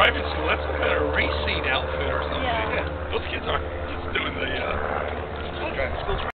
driving school. That's some kind of racing outfit or something. Yeah. Those kids aren't just doing the driving school.